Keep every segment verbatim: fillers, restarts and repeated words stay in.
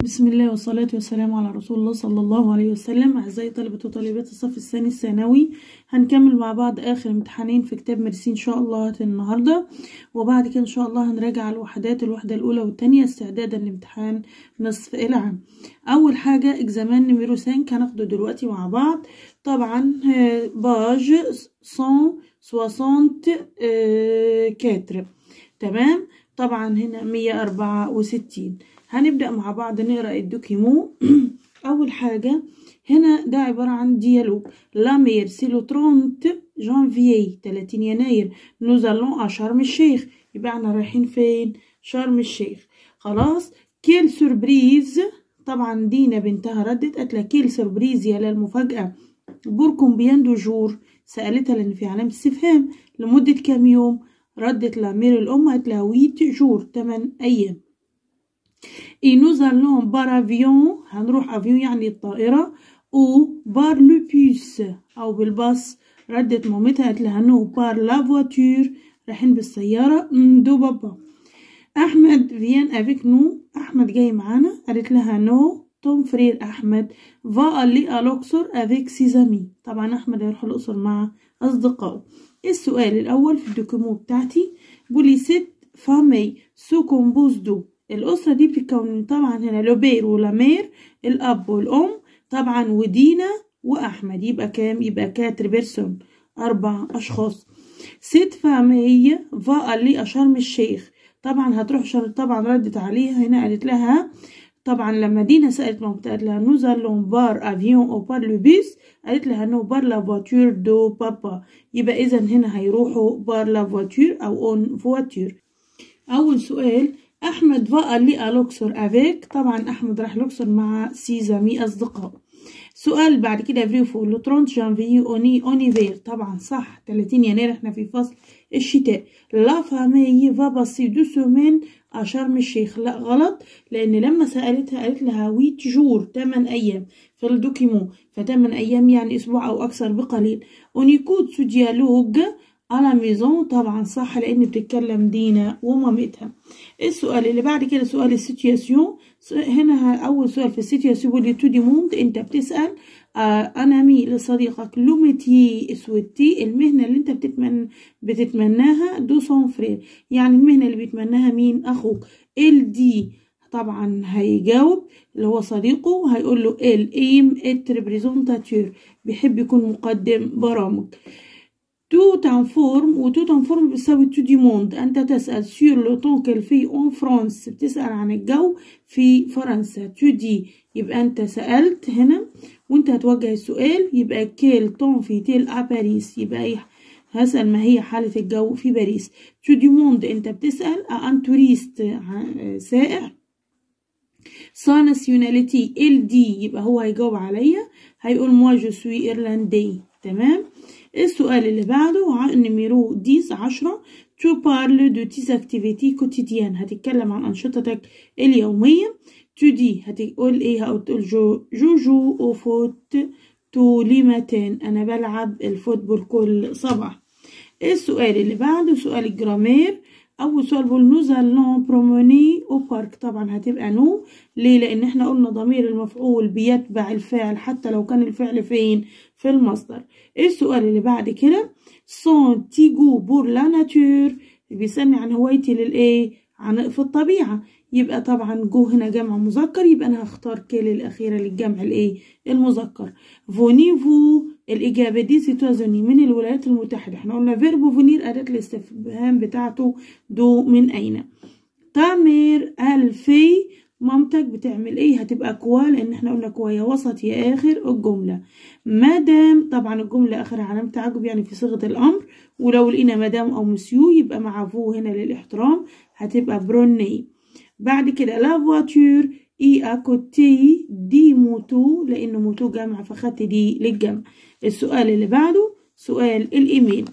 بسم الله والصلاة والسلام على رسول الله صلى الله عليه وسلم. أعزائي طلبة وطالبات الصف الثاني الثانوي، هنكمل مع بعض آخر امتحانين في كتاب ميرسي إن شاء الله النهاردة، وبعد كده إن شاء الله هنراجع الوحدات الوحدة الأولى والثانية استعدادا لامتحان نصف العام. أول حاجة إكزامان نميرو خمسة هناخده دلوقتي مع بعض. طبعا باج مية وستين وأربعة، تمام. طبعا هنا مية وأربعة وستين. هنبدأ مع بعض نقرأ الدوكيمو. أول حاجة هنا ده عبارة عن ديالوج. لا مير سي لو ثلاثين جانفيي، ثلاثين يناير. نوزالون ا شرم الشيخ، يبقى احنا رايحين فين؟ شرم الشيخ. خلاص. كيل سوربريز، طبعا دينا بنتها ردت قالت لها كيل سوربريز يا للمفاجأة. بور كومبيان دو جور، سألتها لأن في علامة استفهام. لمدة كام يوم؟ ردت لامير الأم قالت لها ويت جور، تمن أيام. et nous allons par avion، هنروح افيون يعني الطائرة، ou par le bus أو بالباص. ردت مامتها قالت لها نو par la voiture، رايحين بالسيارة دو بابا. أحمد فيان افيك نو، أحمد جاي معانا. قالت لها نو توم فرير أحمد va aller à l'Auxerre avec ses amis، طبعا أحمد هيروح الأقصر مع أصدقائه. السؤال الأول في الدوكيمو بتاعتي بولي ست فامي سو كومبوز دو، الأسرة دي بتتكون طبعا هنا لوبير ولامير، الأب والأم طبعا، ودينا وأحمد. يبقى كام؟ يبقى كاتر بيرسون، أربع أشخاص. ست فامي فا اللي شرم الشيخ، طبعا هتروح شرم. طبعا ردت عليها هنا قالت لها، طبعا لما دينا سألت مامتها قالت لها نو زالون بار افيون او بار لو بيس، قالت لها نو بار لا فواتور دو بابا. يبقى إذا هنا هيروحوا بار لا فواتور أو اون فواتور. أول سؤال أحمد فا اللي الأقصر افيك، طبعا أحمد راح الأقصر مع سيزامي أصدقاء. سؤال بعد كده فري فور لو ثلاثين جانفيي اوني اونيفير، طبعا صح، ثلاثين يناير احنا في فصل الشتاء. لا فامي فا باسي دو سومين ا شرم الشيخ، لا غلط، لأن لما سألتها قالت لها ويت جور، تمن أيام في الدوكيمو، فتمن أيام يعني أسبوع أو أكثر بقليل. اونيكود سو ديالوج على ميزون، طبعا صح لأن بتتكلم دينا ومامتها. السؤال اللي بعد كده سؤال السيتياسيون. هنا أول سؤال في السيتياسيون بيقول لي تو دي موند، أنت بتسأل آه أنا مي لصديقك لو ميتي سويتي، المهنة اللي أنت بتتمنى بتتمناها دو سون فرير، يعني المهنة اللي بيتمناها مين؟ أخوك. ال دي طبعا هيجاوب اللي هو صديقه، هيقول له ال ايم ات ريبريزونتاتور، بيحب يكون مقدم برامج. تو تنفورم، وتو تنفورم بتساوي تو دي موند، انت تسأل سور لو طون كال في اون فرانس، بتسأل عن الجو في فرنسا. تو دي يبقى انت سألت هنا وانت هتوجه السؤال، يبقى كيل طون في تيل ا باريس، يبقى ايه؟ هسأل ما هي حالة الجو في باريس. تو دي موند انت بتسأل ان توريست سائح. سا ناسيوناليتي ال دي، يبقى هو هيجاوب عليا، هيقول موا جو سوي ايرلاندي، تمام. السؤال اللي بعده نميرو ديس عشرة. تو بارل دو تيز اكتيفيتي كوتيديان، هتتكلم عن أنشطتك اليومية. تو دي هتقول ايه؟ هتقول جو جو جو او فوت تو لي ماتين، أنا بلعب الفوتبول كل صباح. السؤال اللي بعده سؤال الجرامير. أول سؤال بقول نو زالون بروموني أو بارك، طبعا هتبقى نو. ليه؟ لأن احنا قلنا ضمير المفعول بيتبع الفعل حتى لو كان الفعل فين؟ في المصدر. السؤال اللي بعد كده سون تيجو بور لا ناتور، بيسألني عن هوايتي للإيه؟ عن في الطبيعة. يبقى طبعا جو هنا جمع مذكر، يبقى أنا هختار كيل الأخيرة للجمع الإيه؟ المذكر. فونيفو، الإجابة دي سيتوازوني، من الولايات المتحدة. احنا قلنا فيربو فونير أداة الاستفهام بتاعته دو من أين. تامير الفي، مامتك بتعمل ايه؟ هتبقى كوا، لان احنا قلنا كوا يا وسط يا اخر الجملة. مادام، طبعا الجملة اخرها علامة تعجب يعني في صيغة الامر، ولو لقينا مدام او مسيو يبقى مع فو هنا للاحترام، هتبقى بروني. بعد كده لا فواتور اي اكوتي دي موتو، لان موتو جمع فخدت دي للجمع. السؤال اللي بعده سؤال الايميل.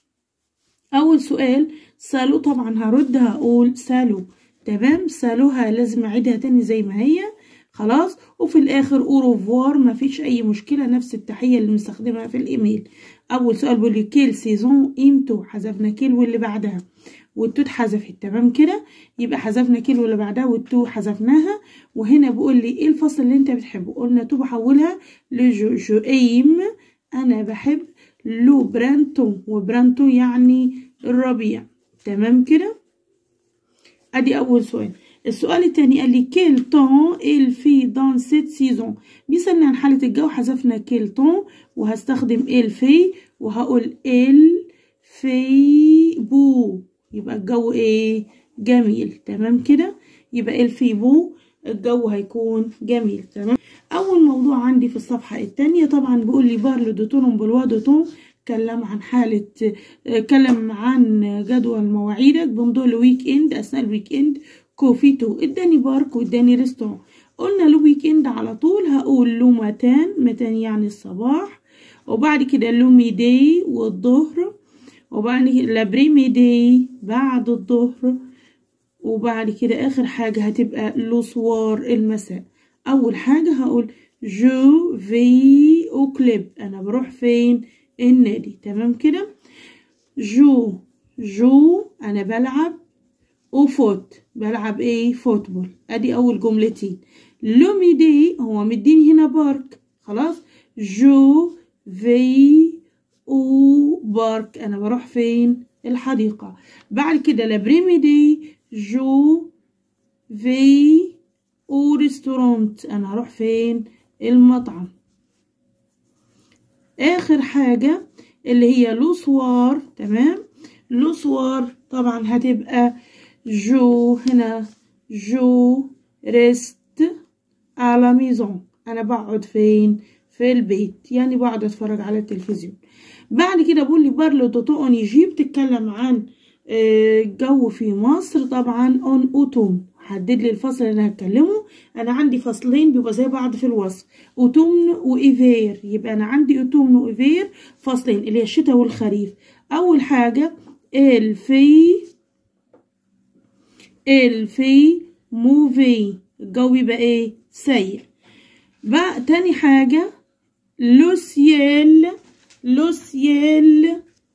اول سؤال سالو، طبعا هرد هقول سالو، تمام. سالوها لازم اعيدها تاني زي ما هي. خلاص. وفي الاخر اوروفوار، مفيش اي مشكله، نفس التحيه اللي بنستخدمها في الايميل. اول سؤال بيقول لي كيل سيزون امتو، حذفنا كيل واللي بعدها والتو اتحذفت، تمام كده. يبقى حذفنا كيل واللي بعدها والتو حذفناها. وهنا بيقول لي ايه الفصل اللي انت بتحبه، قلنا تو بحولها لجو. جو ايم انا بحب لو برانتون، وبرانتون يعني الربيع، تمام كده. ادي اول سؤال. السؤال التاني قال لي كيل طون il fait dans cette saison، بيسألني عن حالة الجو، حذفنا كيل طون وهستخدم il fait وهقول il fait beau، يبقى الجو ايه؟ جميل، تمام كده. يبقى il fait beau الجو هيكون جميل، تمام. اول موضوع عندي في الصفحة التانية طبعا بيقول لي بارلو دو تون بلوا دو تون، اتكلم عن حالة، اتكلم عن جدول مواعيدك بمضوا الويك اند، اثناء الويك اند. كوفيتو اداني بارك واداني ريستوران. قلنا لو ويك اند على طول هقول لو متان، متان يعني الصباح، وبعد كده لو ميدي والظهر، وبعد كده لابري ميدي بعد الظهر، وبعد كده اخر حاجة هتبقى لو سوار المساء. اول حاجة هقول جو في او كليب، انا بروح فين؟ النادي، تمام كده. جو جو انا بلعب، وفوت بلعب ايه؟ فوتبول. ادي اول جملتين. لو ميدي هو مديني هنا بارك، خلاص. جو في او بارك انا بروح فين؟ الحديقة. بعد كده لابري ميدي جو في او ريستورانت انا هروح فين؟ المطعم. اخر حاجة اللي هي لو سوار، تمام. لو سوار طبعا هتبقى جو هنا جو ريست على ميزون، انا بقعد فين؟ في البيت، يعني بقعد اتفرج على التلفزيون. بعد كده بقول لي بارلو دوتو اون يجيب، بتتكلم عن الجو في مصر طبعا. اون اوتوم حدد لي الفصل اللي انا هتكلمه. انا عندي فصلين بيبقى زي بعض في الوصف، اوتومن وايفير. يبقى انا عندي اوتومن وايفير فصلين اللي هي الشتاء والخريف. اول حاجه الفي الفي موفي، الجو يبقى ايه؟ سيء. بقى تاني حاجه لو سيل لو سيل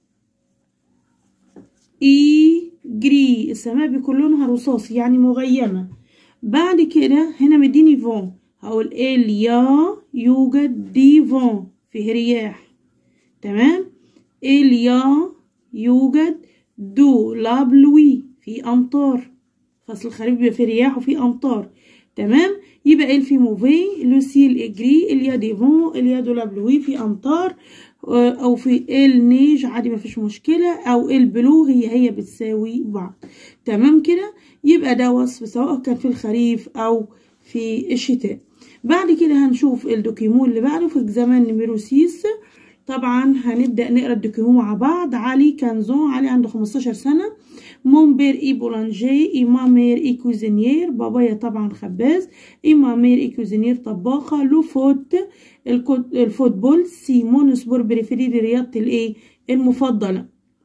اي جري، السماء بيكون لونها رصاصي يعني مغيمة. بعد كده هنا مديني فون، هقول اليا يوجد دي فون، فيه رياح، تمام. اليا يوجد دو لابلوي، في امطار، فصل الخريف بيبقى فيه رياح وفي امطار، تمام. يبقى ال في موفي لو سيل اجري اليا دي فون اليا دو لابلوي، في امطار، او في النيج عادي مفيش مشكلة، او البلو هي هي بتساوي بعض، تمام كده. يبقى ده وصف سواء كان في الخريف او في الشتاء. بعد كده هنشوف الدوكيمو اللي بعده في الزمان نميرو سيس. طبعا هنبدأ نقرا الدوكيمو مع بعض. علي كانزون، علي عنده خمستاشر سنة. مون بير اي بولانجي، اي مامير اي كوزينير، بابايا طبعا خباز، اي مامير اي كوزينير طباخة. لو فوت الفوتبول، سي مون سبور بريفيري، رياضتي الايه؟ المفضلة.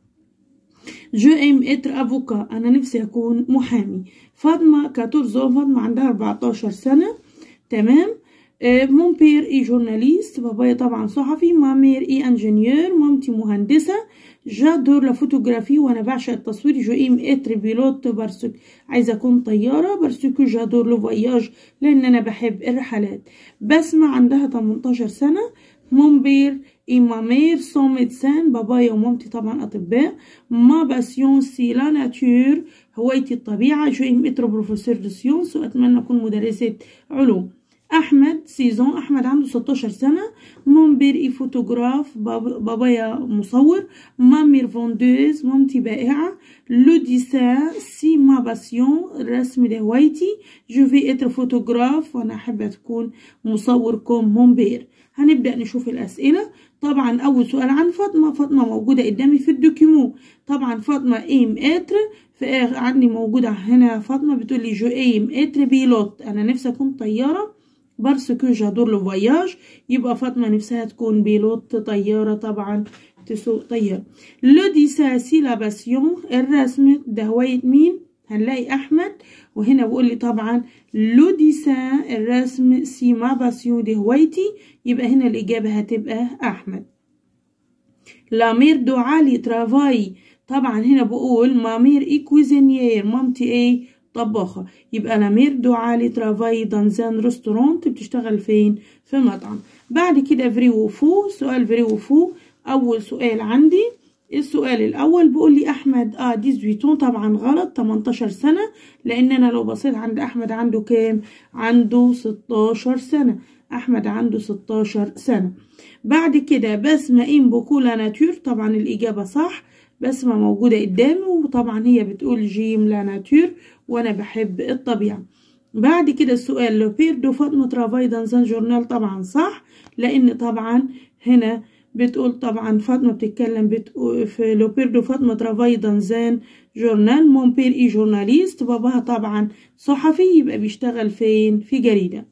جو ام اتر افوكا، انا نفسي اكون محامي. فاطمة كاتورزو، فاطمة عندها اربعتاشر سنة، تمام. مون بير اي جورناليست، بابايا طبعا صحفي. مامير اي انجينيور، مامتي مهندسة. جادور لا فوتوغرافي، وانا بعشق التصوير. جو ايم اتر بيلوت، برسك عايزه اكون طياره. برسكو جادور لو فواياج، لان انا بحب الرحلات. بسمة عندها تمنتاشر سنه. مون بير اي مامير سون ميدسان، بابايا ومامتي طبعا اطباء. ما باسيون سي لا ناتور، هوايتي الطبيعه. جو ايم اتر بروفيسور دو سيونس، واتمنى اكون مدرسه علوم. احمد سيزون، احمد عنده ستاشر سنه. مون بير اي فوتوغراف، بابايا مصور. مامير فوندوز، مامتي بائعه. لو ديسان سي ما باسيون، الرسم ده هوايتي. جو في اتر فوتوغراف، وانا احب تكون مصور كوم مون بير. هنبدا نشوف الاسئله. طبعا اول سؤال عن فاطمه، فاطمه موجوده قدامي في الدوكيمو. طبعا فاطمه ايم اتر، في عندي موجوده هنا فاطمه بتقول لي جو ايم اتر بيلوت، انا نفسي اكون طياره. بارسكو جادور لو فواياج، يبقى فاطمه نفسها تكون بيلوت طياره، طبعا تسوق طياره. لو ديسا سي لا باسيون، الرسم ده هوايه مين؟ هنلاقي أحمد، وهنا بقول لي طبعا لو ديسان الرسم سي ما باسيون دي هوايتي، يبقى هنا الإجابة هتبقى أحمد. لا مير دو علي ترافاي، طبعا هنا بقول ما مير اي كويزينيير، مامتي ايه طباخة، يبقى لا مير دو علي ترافاي دانزان ريستورانت، بتشتغل فين؟ في مطعم. بعد كده فري وفو، سؤال فري وفو. أول سؤال عندي السؤال الأول بيقول لي أحمد اه ديزويتون، طبعا غلط، تمنتاشر سنة، لأن أنا لو بصيت عند أحمد عنده كام؟ عنده ستاشر سنة، أحمد عنده ستاشر سنة. بعد كده بسمة إن بوكو لا ناتور، طبعا الإجابة صح، بسمة موجودة قدامي، وطبعا هي بتقول جيم لا ناتور، وأنا بحب الطبيعة. بعد كده السؤال لو بير دو فاطمة ترافاي دانزان جورنال، طبعا صح، لأن طبعا هنا بتقول طبعا فاطمة بتتكلم بتقول في لو بير دو فاطمة ترافاي دانزان جورنال، مون بير اي جورناليست، باباها طبعا صحفي، يبقى بيشتغل فين؟ في جريدة.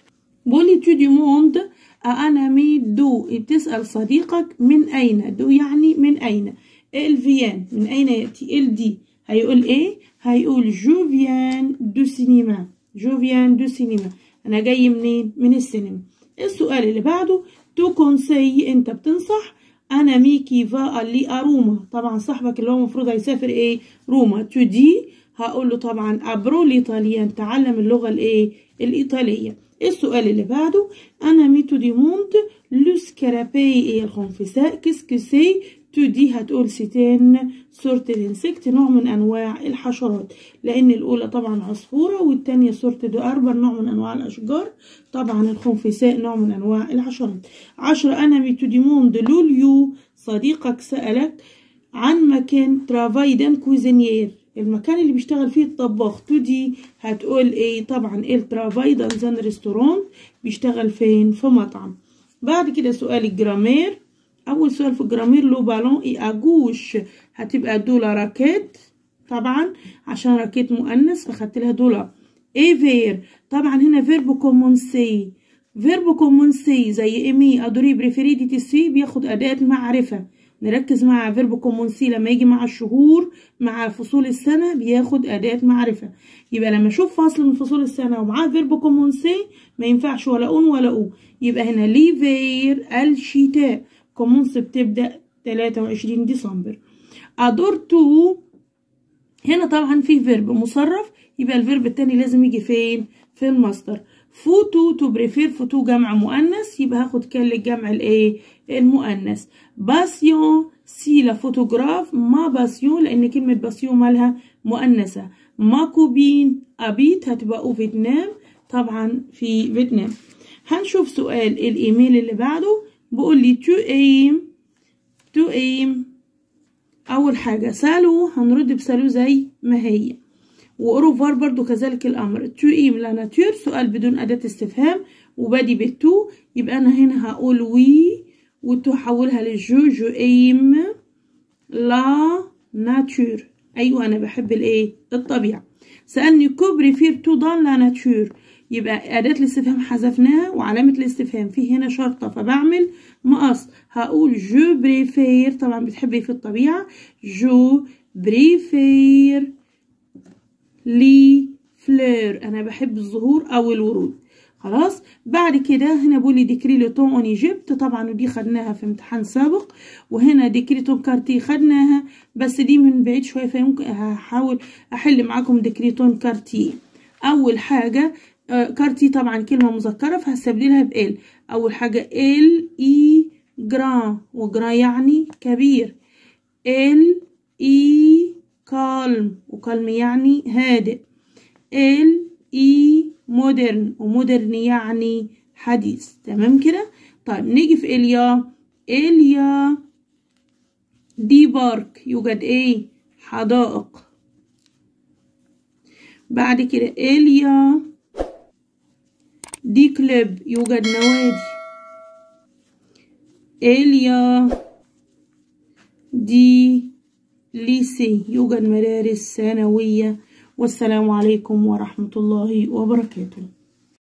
بولي تو دي موند أنا مي دو، بتسأل صديقك من أين، دو يعني من أين، الفيان من أين يأتي، ال دي هيقول إيه؟ هيقول جو فيان دو سينما، جو فيان دو سينما، أنا جاي منين؟ من السينما. السؤال اللي بعده تو كونسي، أنت بتنصح، أنا ميكي فا لي أروما، طبعا صاحبك اللي هو المفروض هيسافر إيه؟ روما. تو دي هقول له طبعا أبرو الإيطاليان، تعلم اللغة الإيه؟ الإيطالية. السؤال اللي بعده أنا ميتو دي موند لو سكرابي إيه الخنفساء، كيسكو سي، تو دي هتقول ستين سورت الانسكت، نوع من أنواع الحشرات، لأن الأولى طبعا عصفورة والتانية سورت دو أربر، نوع من أنواع الأشجار، طبعا الخنفساء نوع من أنواع الحشرات. عشرة أنا ميتو دي موند لوليو، صديقك سألك عن مكان ترافاي دان كويزينيير، المكان اللي بيشتغل فيه الطباخ، تو دي هتقول ايه؟ طبعا الترافاي دانزان ريستورون، بيشتغل فين؟ في مطعم. بعد كده سؤال الجرامير. اول سؤال في الجرامير لو بالون اي اجوش، هتبقى دولا راكيت، طبعا عشان راكيت مؤنث فخدت لها دولا. اي فير، طبعا هنا فيربو كومونسي، فيربو كومونسي زي ايمي ادوري بريفيري دي تي سي، بياخد اداة معرفة، نركز مع فيرب كومونسي لما يجي مع الشهور مع فصول السنة بياخد أداة معرفة، يبقى لما أشوف فصل من فصول السنة ومعاه فيرب كومونسي ما ينفعش ولا أون ولا أو، يبقى هنا ليفير الشتاء، كومونس بتبدأ تلاتة وعشرين ديسمبر. أدورتو هنا طبعا فيه فيرب مصرف، يبقى الفيرب التاني لازم يجي فين؟ في المصدر. فوتو تو بريفير، فوتو جمع مؤنث، يبقى هاخد كل جمع الايه؟ المؤنث. باسيون سي لا فوتوغراف، ما باسيون لان كلمه باسيون مالها مؤنثه. ما كوبين ابيت هتبقى او فيتنام، طبعا في فيتنام. هنشوف سؤال الايميل اللي بعده، بيقول لي تو ايم، تو ايم اول حاجه سالو، هنرد بسالو زي ما هي، وأوروفار برضو كذلك الأمر. تو إيم لا ناتور، سؤال بدون أداة استفهام وبادي بالتو، يبقى أنا هنا هقول وي وتو حولها للجو، جو إيم لا ناتور، أيوة أنا بحب الإيه؟ الطبيعة. سألني كو بريفير تو دان لا ناتور، يبقى أداة الاستفهام حذفناها وعلامة الاستفهام في هنا شرطة فبعمل مقص، هقول جو بريفير، طبعا بتحبي في الطبيعة، جو بريفير لي فلور، انا بحب الزهور او الورود. خلاص. بعد كده هنا بقول لي ديكري لو طون اون ايجيبت، طبعا ودي خدناها في امتحان سابق، وهنا ديكري طون كارتي خدناها بس دي من بعيد شويه، فيمكن هحاول احل معاكم ديكري طون كارتي. اول حاجه آه كارتي طبعا كلمه مذكره فهستبدلها بال، اول حاجه ال اي جران، وجران يعني كبير، ال اي كالم، وكالم يعني هادئ، ال اي مودرن، ومودرن يعني حديث، تمام كده. طيب نيجي في إليا، إليا دي بارك، يوجد ايه؟ حدائق. بعد كده إليا دي كلوب، يوجد نوادي. إليا دي ليسي، يوجد مدارس ثانوية. والسلام عليكم ورحمة الله وبركاته.